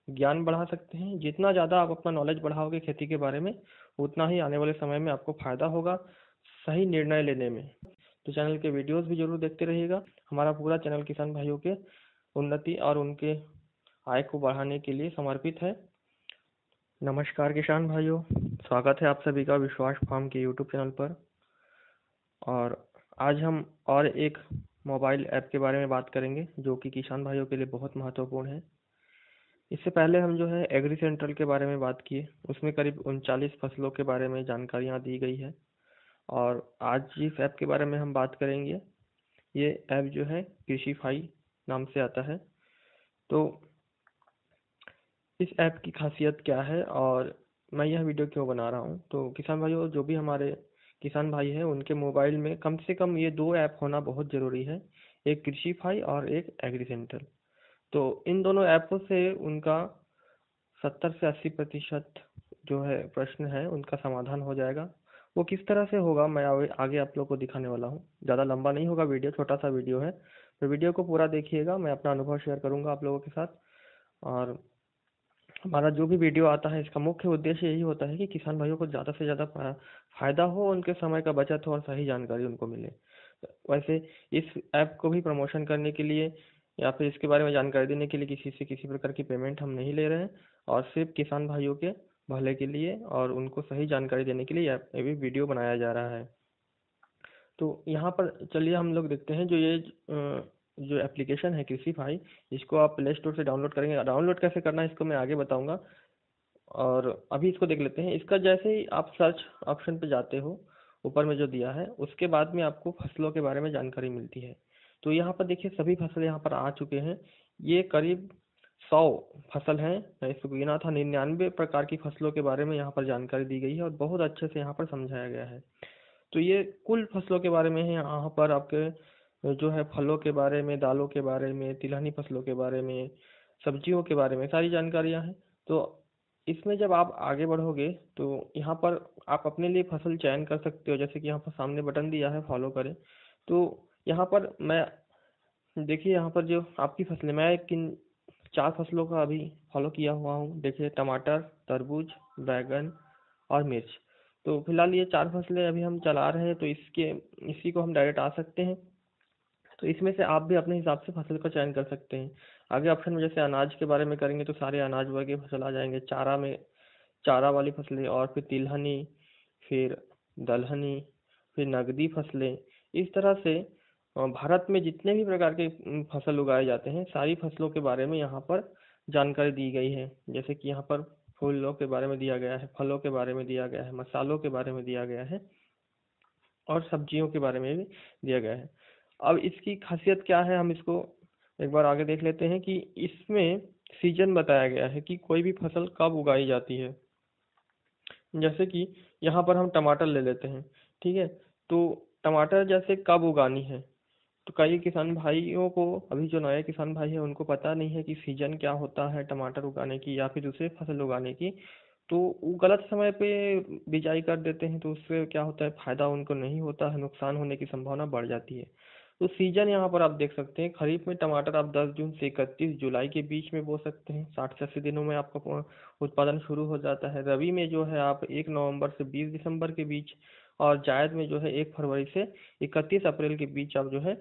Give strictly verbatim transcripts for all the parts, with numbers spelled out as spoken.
ज्ञान बढ़ा सकते हैं। जितना ज़्यादा आप अपना नॉलेज बढ़ाओगे खेती के बारे में, उतना ही आने वाले समय में आपको फ़ायदा होगा सही निर्णय लेने में। तो चैनल के वीडियोस भी जरूर देखते रहिएगा। हमारा पूरा चैनल किसान भाइयों के उन्नति और उनके आय को बढ़ाने के लिए समर्पित है। नमस्कार किसान भाइयों, स्वागत है आप सभी का विश्वास फार्म के यूट्यूब चैनल पर। और आज हम और एक मोबाइल ऐप के बारे में बात करेंगे जो कि किसान भाइयों के लिए बहुत महत्वपूर्ण है। इससे पहले हम जो है एग्री सेंट्रल के बारे में बात किए, उसमें करीब उनचालीस फसलों के बारे में जानकारियाँ दी गई है। और आज जिस ऐप के बारे में हम बात करेंगे, ये ऐप जो है कृषिफाई नाम से आता है। तो इस ऐप की खासियत क्या है और मैं यह वीडियो क्यों बना रहा हूँ, तो किसान भाइयों, जो भी हमारे किसान भाई हैं उनके मोबाइल में कम से कम ये दो ऐप होना बहुत ज़रूरी है, एक कृषिफाई और एक एग्री सेंट्रल। तो इन दोनों ऐपों से उनका सत्तर से अस्सी प्रतिशत जो है प्रश्न है उनका समाधान हो जाएगा। वो किस तरह से होगा मैं आगे आगे आप लोग को दिखाने वाला हूँ। ज़्यादा लंबा नहीं होगा वीडियो, छोटा सा वीडियो है, तो वीडियो को पूरा देखिएगा। मैं अपना अनुभव शेयर करूँगा आप लोगों के साथ। और हमारा जो भी वीडियो आता है इसका मुख्य उद्देश्य यही होता है कि किसान भाइयों को ज़्यादा से ज़्यादा फायदा हो, उनके समय का बचत हो और सही जानकारी उनको मिले। वैसे इस ऐप को भी प्रमोशन करने के लिए या फिर इसके बारे में जानकारी देने के लिए किसी से किसी प्रकार की पेमेंट हम नहीं ले रहे हैं, और सिर्फ किसान भाइयों के भले के लिए और उनको सही जानकारी देने के लिए ये भी वीडियो बनाया जा रहा है। तो यहाँ पर चलिए हम लोग देखते हैं, जो ये जो एप्लीकेशन है कृषिफाई, इसको आप प्ले स्टोर से डाउनलोड करेंगे। डाउनलोड कैसे करना है इसको मैं आगे बताऊंगा, और अभी इसको देख लेते हैं। इसका जैसे ही आप सर्च ऑप्शन पे जाते हो, ऊपर में जो दिया है उसके बाद में आपको फसलों के बारे में जानकारी मिलती है। तो यहाँ पर देखिए सभी फसल यहाँ पर आ चुके हैं। ये करीब सौ फसल हैं, मैं इसको गिना था। निन्यानवे प्रकार की फसलों के बारे में यहाँ पर जानकारी दी गई है और बहुत अच्छे से यहाँ पर समझाया गया है। तो ये कुल फसलों के बारे में है। यहाँ पर आपके जो है फलों के बारे में, दालों के बारे में, तिलहनी फसलों के बारे में, सब्जियों के बारे में सारी जानकारियाँ हैं। तो इसमें जब आप आगे बढ़ोगे तो यहाँ पर आप अपने लिए फसल चयन कर सकते हो। जैसे कि यहाँ पर सामने बटन दिया है फॉलो करें, तो यहाँ पर मैं देखिए यहाँ पर जो आपकी फसलें, मैं किन चार फसलों का अभी फॉलो किया हुआ हूँ। देखिए टमाटर, तरबूज, बैगन और मिर्च। तो फिलहाल ये चार फसलें अभी हम चला रहे हैं, तो इसके इसी को हम डायरेक्ट आ सकते हैं। तो इसमें से आप भी अपने हिसाब से फसल का चयन कर सकते हैं। आगे ऑप्शन में जैसे अनाज के बारे में करेंगे तो सारे अनाज वर्ग की फसल आ जाएंगे। चारा में चारा वाली फसलें, और फिर तिलहनी, फिर दलहनी, फिर नगदी फसलें। इस तरह से अ, भारत में जितने भी प्रकार के अम, फसल उगाए जाते हैं, सारी फसलों के बारे में यहाँ पर जानकारी दी गई है। जैसे कि यहाँ पर फूलों के बारे में दिया गया है, फलों के बारे में दिया गया है, मसालों के बारे में दिया गया है और सब्जियों के बारे में भी दिया गया है। अब इसकी खासियत क्या है, हम इसको एक बार आगे देख लेते हैं कि इसमें सीजन बताया गया है कि कोई भी फसल कब उगाई जाती है। जैसे कि यहाँ पर हम टमाटर ले लेते हैं, ठीक है। तो टमाटर जैसे कब उगानी है, तो कई किसान भाइयों को, अभी जो नए किसान भाई हैं उनको पता नहीं है कि सीजन क्या होता है टमाटर उगाने की या फिर दूसरे फसल उगाने की। तो वो गलत समय पे बिजाई कर देते हैं, तो उससे क्या होता है, फायदा उनको नहीं होता है, नुकसान होने की संभावना बढ़ जाती है। तो सीजन यहाँ पर आप देख सकते हैं, खरीफ में टमाटर आप दस जून से इकतीस जुलाई के बीच में बो सकते हैं। साठ से अस्सी दिनों में आपका प- उत्पादन शुरू हो जाता है। रबी में जो है आप एक नवंबर से बीस दिसंबर के बीच, और जायद में जो है एक फरवरी से इकतीस अप्रैल के बीच आप जो है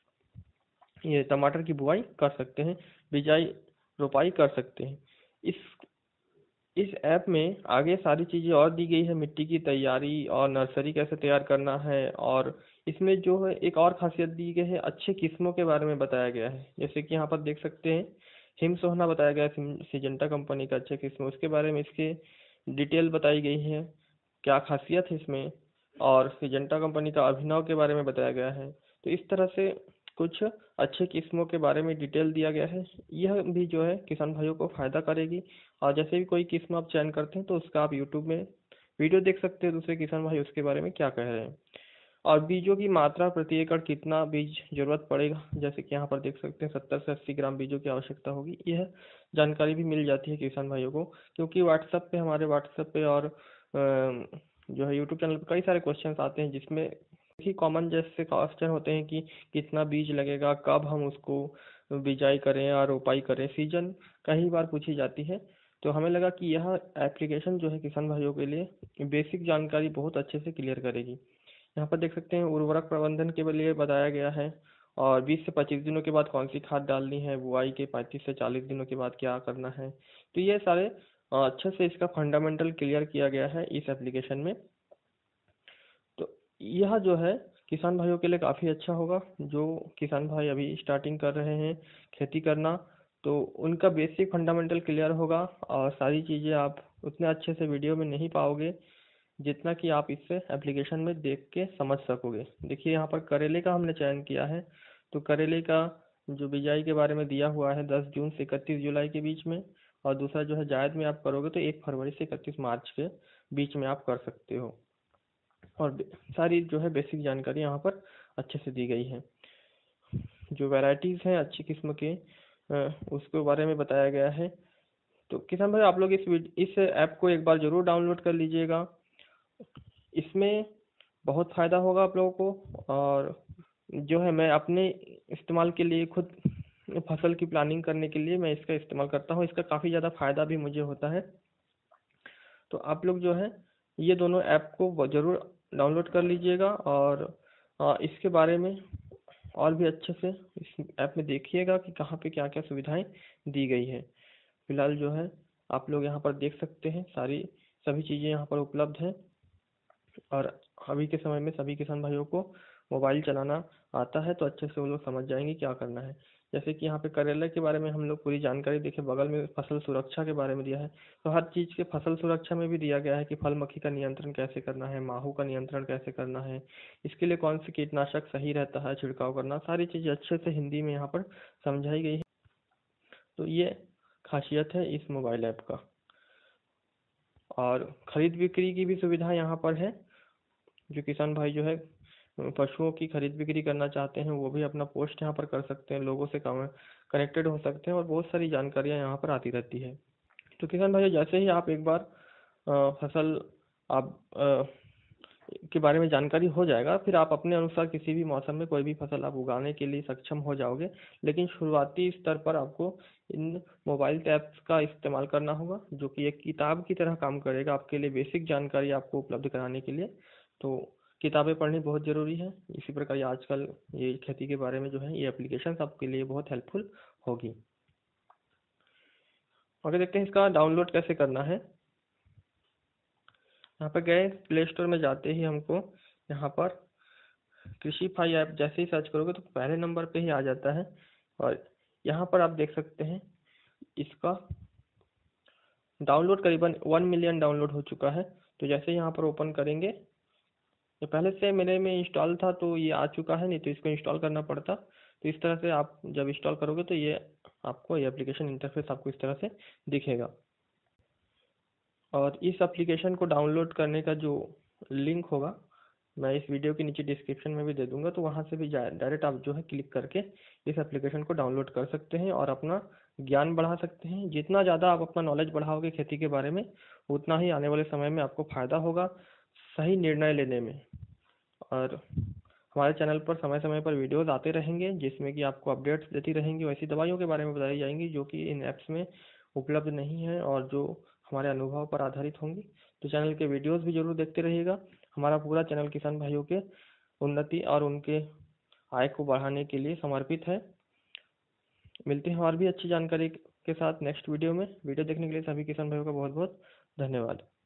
ये टमाटर की बुआई कर सकते हैं, बिजाई रोपाई कर सकते हैं। इस इस ऐप में आगे सारी चीज़ें और दी गई है, मिट्टी की तैयारी और नर्सरी कैसे तैयार करना है। और इसमें जो है एक और खासियत दी गई है, अच्छे किस्मों के बारे में बताया गया है। जैसे कि यहाँ पर देख सकते हैं हिम सोहना बताया गया है, सिम- सिजेंटा कंपनी का अच्छे किस्म, उसके बारे में इसके डिटेल बताई गई है, क्या खासियत है इसमें। और सिजेंटा कंपनी का अभिनव के बारे में बताया गया है। तो इस तरह से कुछ अच्छे किस्मों के बारे में डिटेल दिया गया है। यह भी जो है किसान भाइयों को फ़ायदा करेगी। और जैसे भी कोई किस्म आप चयन करते हैं तो उसका आप यूट्यूब में वीडियो देख सकते हैं, दूसरे किसान भाई उसके बारे में क्या कह रहे हैं। और बीजों की मात्रा प्रति एकड़ कितना बीज जरूरत पड़ेगा, जैसे कि यहाँ पर देख सकते हैं सत्तर से अस्सी ग्राम बीजों की आवश्यकता होगी। यह जानकारी भी मिल जाती है किसान भाइयों को, क्योंकि व्हाट्सएप पे, हमारे व्हाट्सएप पे और अम, जो है यूट्यूब चैनल पर कई सारे क्वेश्चन आते हैं, जिसमें ही कॉमन जैसे क्वेश्चन होते हैं कि कितना बीज लगेगा, कब हम उसको बिजाई करें या रोपाई करें, सीजन कई बार पूछी जाती है। तो हमें लगा कि यह एप्लीकेशन जो है किसान भाइयों के लिए बेसिक जानकारी बहुत अच्छे से क्लियर करेगी। यहाँ पर देख सकते हैं उर्वरक प्रबंधन के लिए बताया गया है, और बीस से पच्चीस दिनों के बाद कौन सी खाद डालनी है, बुआई के पैंतीस से चालीस दिनों के बाद क्या करना है। तो ये सारे अ, अच्छे से इसका फंडामेंटल क्लियर किया गया है इस एप्लीकेशन में। तो यह जो है किसान भाइयों के लिए काफ़ी अच्छा होगा। जो किसान भाई अभी स्टार्टिंग कर रहे हैं खेती करना, तो उनका बेसिक फंडामेंटल क्लियर होगा, और सारी चीज़ें आप उतने अच्छे से वीडियो में नहीं पाओगे जितना कि आप इससे एप्लीकेशन में देख के समझ सकोगे। देखिए यहाँ पर करेले का हमने चयन किया है, तो करेले का जो बिजाई के बारे में दिया हुआ है दस जून से इकतीस जुलाई के बीच में, और दूसरा जो है जायद में आप करोगे तो एक फरवरी से इकतीस मार्च के बीच में आप कर सकते हो। और बे- सारी जो है बेसिक जानकारी यहाँ पर अच्छे से दी गई है। जो वैरायटीज़ हैं अच्छी किस्म के अ, उसके बारे में बताया गया है। तो किसान भाई आप लोग इस वीड इस ऐप को एक बार ज़रूर डाउनलोड कर लीजिएगा। इसमें बहुत फ़ायदा होगा आप लोगों को। और जो है मैं अपने इस्तेमाल के लिए खुद फसल की प्लानिंग करने के लिए मैं इसका इस्तेमाल करता हूँ। इसका काफ़ी ज़्यादा फ़ायदा भी मुझे होता है। तो आप लोग जो है ये दोनों ऐप को व- ज़रूर डाउनलोड कर लीजिएगा, और अ, इसके बारे में और भी अच्छे से इस ऐप में देखिएगा कि कहाँ पे क्या क्या सुविधाएं दी गई है। फिलहाल जो है आप लोग यहाँ पर देख सकते हैं सारी सभी चीज़ें यहाँ पर उपलब्ध हैं। और अभी के समय में सभी किसान भाइयों को मोबाइल चलाना आता है, तो अच्छे से वो लोग समझ जाएंगे क्या करना है। जैसे कि यहाँ पे करेला के बारे में हम लोग पूरी जानकारी देखे, बगल में फसल सुरक्षा के बारे में दिया है। तो हर चीज़ के फसल सुरक्षा में भी दिया गया है कि फल मक्खी का नियंत्रण कैसे करना है, माहू का नियंत्रण कैसे करना है, इसके लिए कौन सी कीटनाशक सही रहता है छिड़काव करना, सारी चीज़ें अच्छे से हिंदी में यहाँ पर समझाई गई है। तो ये खासियत है इस मोबाइल ऐप का। और खरीद बिक्री की भी सुविधा यहाँ पर है। जो किसान भाई जो है पशुओं की खरीद बिक्री करना चाहते हैं वो भी अपना पोस्ट यहाँ पर कर सकते हैं, लोगों से कनेक्टेड हो सकते हैं, और बहुत सारी जानकारियाँ यहाँ पर आती रहती है। तो किसान भाई जैसे ही आप एक बार अ, फसल आप अ, के बारे में जानकारी हो जाएगा, फिर आप अपने अनुसार किसी भी मौसम में कोई भी फसल आप उगाने के लिए सक्षम हो जाओगे। लेकिन शुरुआती स्तर पर आपको इन मोबाइल ऐप्स का इस्तेमाल करना होगा, जो कि एक किताब की तरह काम करेगा आपके लिए, बेसिक जानकारी आपको उपलब्ध कराने के लिए। तो किताबें पढ़नी बहुत ज़रूरी है। इसी प्रकार ये आजकल ये खेती के बारे में जो है ये एप्लीकेशन आपके लिए बहुत हेल्पफुल होगी। आगे देखते हैं इसका डाउनलोड कैसे करना है। यहाँ पर गए प्ले स्टोर में जाते ही हमको यहाँ पर कृषि फाई ऐप जैसे ही सर्च करोगे तो पहले नंबर पे ही आ जाता है। और यहाँ पर आप देख सकते हैं इसका डाउनलोड करीबन वन मिलियन डाउनलोड हो चुका है। तो जैसे यहाँ पर ओपन करेंगे, ये पहले से मेरे में इंस्टॉल था तो ये आ चुका है, नहीं तो इसको इंस्टॉल करना पड़ता। तो इस तरह से आप जब इंस्टॉल करोगे तो ये आपको ये एप्लीकेशन इंटरफेस आपको इस तरह से दिखेगा। और इस एप्लीकेशन को डाउनलोड करने का जो लिंक होगा मैं इस वीडियो के नीचे डिस्क्रिप्शन में भी दे दूंगा, तो वहाँ से भी डायरेक्ट आप जो है क्लिक करके इस एप्लीकेशन को डाउनलोड कर सकते हैं और अपना ज्ञान बढ़ा सकते हैं। जितना ज़्यादा आप अपना नॉलेज बढ़ाओगे खेती के बारे में, उतना ही आने वाले समय में आपको फ़ायदा होगा सही निर्णय लेने में। और हमारे चैनल पर समय समय पर वीडियोस आते रहेंगे जिसमें कि आपको अपडेट्स देती रहेंगी, वैसी दवाइयों के बारे में बताई जाएंगी जो कि इन ऐप्स में उपलब्ध नहीं है और जो हमारे अनुभव पर आधारित होंगी। तो चैनल के वीडियोस भी जरूर देखते रहिएगा। हमारा पूरा चैनल किसान भाइयों के उन्नति और उनके आय को बढ़ाने के लिए समर्पित है। मिलते हैं और भी अच्छी जानकारी के साथ नेक्स्ट वीडियो में। वीडियो देखने के लिए सभी किसान भाइयों का बहुत बहुत धन्यवाद।